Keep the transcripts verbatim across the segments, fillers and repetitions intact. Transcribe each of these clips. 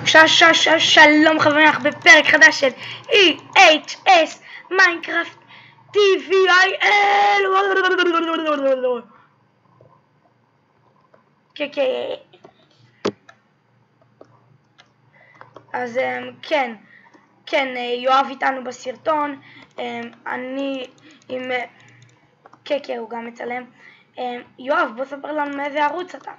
שלום חברים, אנחנו בפרק חדש של אי אייץ' אס מיינקראפט טי וי איי אל. כן כן אז כן כן יואב איתנו בסרטון. אני עם כן כן הוא גם מצלם. יואב, בוא ספר לנו מאיזה ערוץ אתה.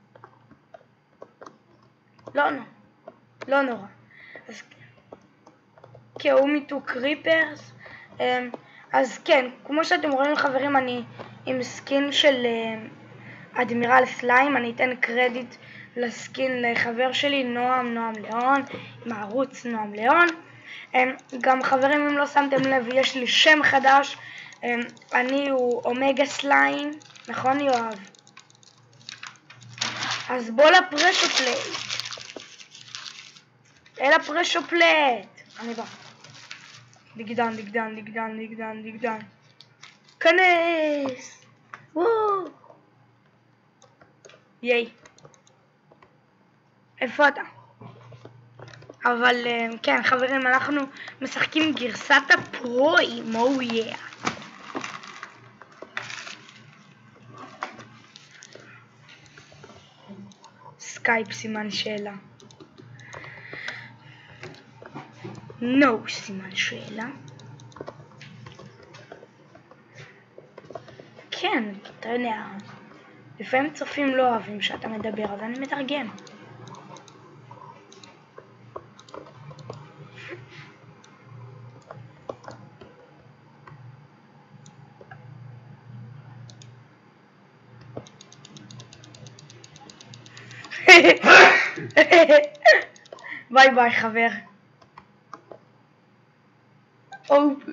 לא נורא, לא נורא. אז כן, הוא מיטו קריפרס. אז כן, כמו שאתם רואים חברים, אני עם סקין של אדמירל סליים. אני אתן קרדיט לסקין לחבר שלי נועם, נועם ליאון, עם הערוץ נועם ליאון. גם חברים, אם לא שמתם לב, יש לי שם חדש. אני הוא אומגה סליים, נכון יואב? אז בוא לפרשו פלייט. אל הפרשו פלייט. אני בא. דגדן, דגדן, דגדן, דגדן, דגדן. כנס! וואו! ייי. איפה אתה? אבל כן חברים, אנחנו משחקים גרסת הפרוים, או יא. סקייפ סימן שאלה. נו סימן שאלה. כן, אתה יודע, לפעמים צופים לא אוהבים שאתה מדבר, אז אני מתרגם. ביי ביי חבר. אופ.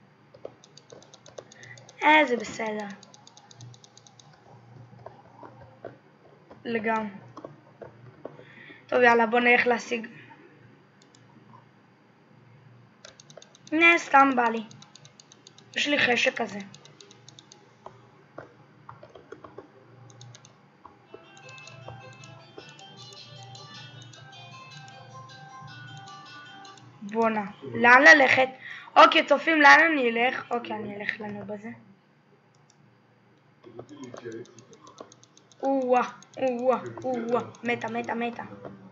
אה, זה בסדר. לגמרי. טוב יאללה, בוא נלך להשיג. נה, סתם בא לי. יש לי חשק כזה. בונה, לאן ללכת? אוקיי, צופים, לאן אני אלך? אוקיי, אני אלך לנו בזה. אוווה, אוווה, אוווה, מתה, מתה, מתה.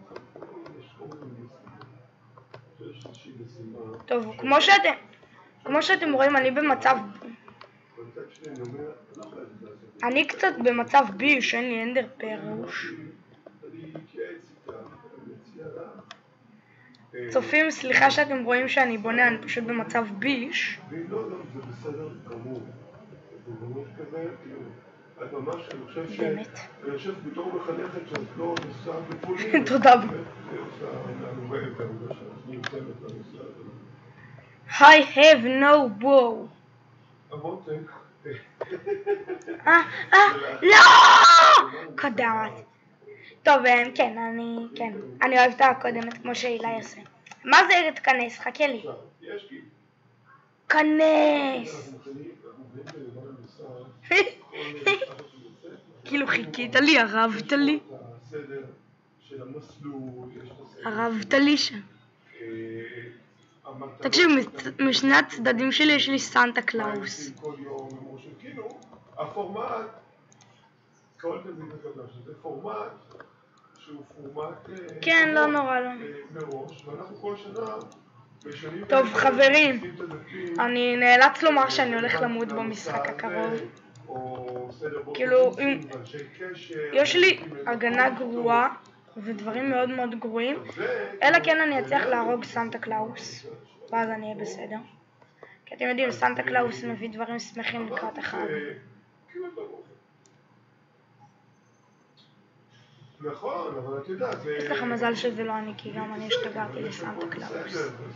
טוב, כמו שאתם, כמו שאתם רואים, אני במצב... אני קצת במצב ביש, אין לי אנדר פרוש. צופים, סליחה שאתם רואים שאני בונה, אני פשוט במצב ביש. באמת. תודה. I have no bow. אה, אה, לא! קודמת. טוב, כן, אני, כן, אני אוהב את הקודמת כמו שאילי עושה. מה זה תכנס? חכה לי. כנס! כאילו חיכית לי, ערבת לי. ערבת לי שם. תקשיב, משני הצדדים שלי יש לי סנטה קלאוס. הפורמט, כל תלמיד מקבל שזה פורמט שהוא פורמט כן, לא נורא, לא מראש, ואנחנו כל שנה בשנים... טוב חברים, אני נאלץ לומר שאני הולך למות במשחק הקרוב. כאילו, יש לי הגנה גרועה ודברים מאוד מאוד גרועים, אלא כן אני אצליח להרוג סנטה קלאוס, ואז אני אהיה בסדר. כי אתם יודעים, סנטה קלאוס מביא דברים שמחים לקראת החג. נכון, אבל את יודעת, זה... יש לך מזל שזה לא אני, כי גם אני השתגעתי לסנטה קלאוס.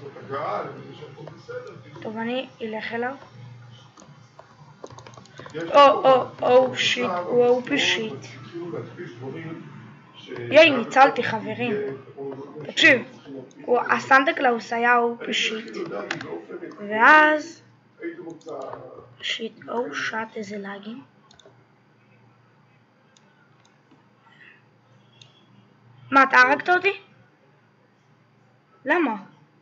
טוב, אני אלך אליו. או, או, או, שיט, הוא אופי שיט. ייי, ניצלתי חברים. תקשיב, הסנטה קלאוס היה אופי שיט. ואז... שיט, או, שט, איזה לגים. מה, אתה הרגת אותי? למה?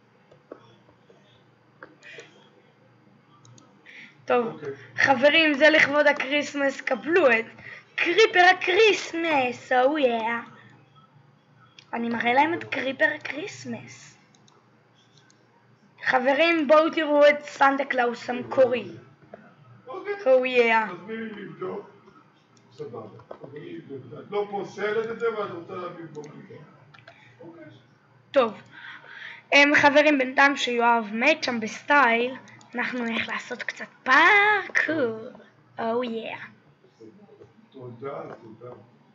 טוב, חברים, זה לכבוד הקריסמס, קבלו את קריפר הקריסמס, או יא. אני מראה להם את קריפר הקריסמס. חברים, בואו תראו את סנטה קלאוס המקורי. או יא. אז מי לבדוק? סבבה. את לא פוסלת את זה ואת רוצה להביא בו לבדוק. טוב. חברים, בינתיים שיואב מת שם בסטייל, אנחנו נלך לעשות קצת פארקור. או יא. תודה, תודה.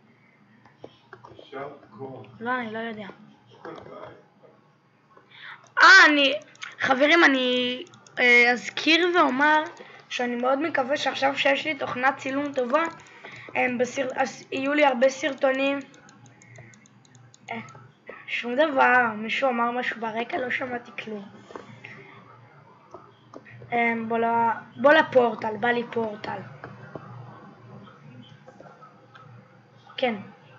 יישר כוח. לא, אני לא יודע. אה, אני... חברים, אני אה, אזכיר ואומר שאני מאוד מקווה שעכשיו שיש לי תוכנת צילום טובה, אה, בסר... אז יהיו לי הרבה סרטונים. אה, שום דבר, מישהו אמר משהו ברקע, לא שמעתי כלום. אה, בוא, ל... בוא לפורטל, בא לי פורטל. כן.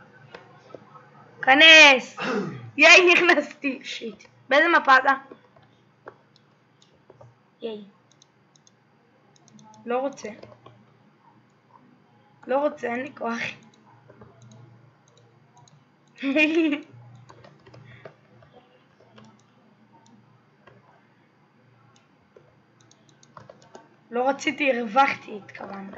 כנס! ייי, נכנסתי. שיט. באיזה מפה אתה? ייי. לא רוצה. לא רוצה, אין לי כוח. לא רציתי, הרווחתי, התכוונת.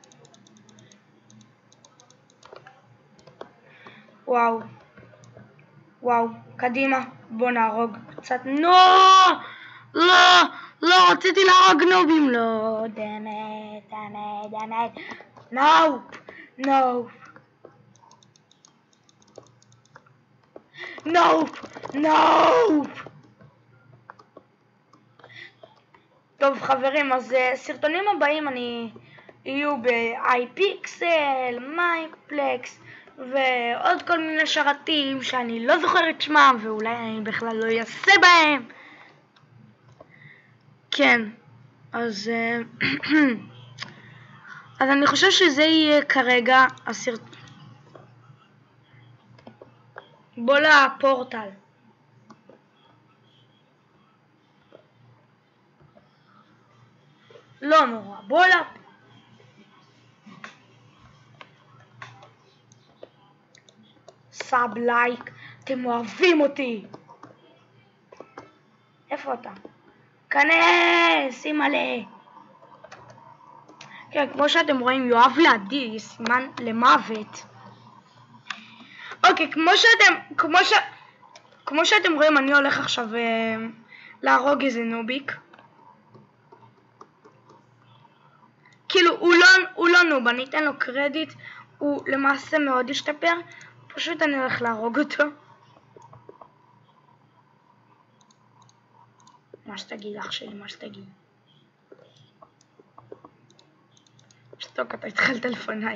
וואו. וואו, קדימה, בוא נהרוג קצת. נו! לא! לא, רציתי להרוג נובים. לא, דמת, דמת, דמת. נופ! נופ! נופ! נופ! טוב חברים, אז סרטונים הבאים אני יהיו ב-iPixel, מייפלקס ועוד כל מיני שרתים שאני לא זוכרת שמם ואולי אני בכלל לא אעשה בהם. כן, אז אז אני חושב שזה יהיה כרגע הסרט... בוא לפורטל. לא נורא, בוא לפורטל. סאב לייק, אתם אוהבים אותי. איפה אתה? כנס, אימא'לה. כן, כמו שאתם רואים, יואב לידי, סימן למוות. אוקיי, כמו שאתם, כמו ש... כמו שאתם רואים, אני הולך עכשיו אה, להרוג איזה נוביק. כאילו, הוא לא, הוא לא נוב, אני אתן לו קרדיט, הוא למעשה מאוד השתפר, פשוט אני הולך להרוג אותו. מה שתגיד, אח שלי, מה שתגיד. שתוק, אתה התחלת לפניי.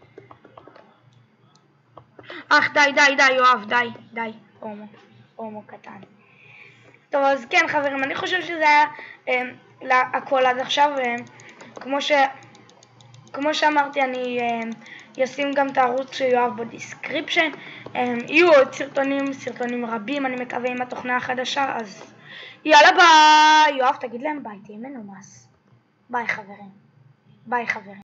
אך, די, די, די, יואב, די, די, הומו, הומו קטן. טוב, אז כן, חברים, אני חושב שזה היה אה, הכל עד עכשיו, אה, כמו ש... כמו שאמרתי, אני אה, אשים גם את הערוץ של יואב בדיסקריפשן. אה, יהיו עוד סרטונים, סרטונים רבים, אני מקווה עם התוכנה החדשה, אז יאללה ביי. יואב, תגיד להם ביי, תהיה מנומס. ביי חברים. ביי חברים.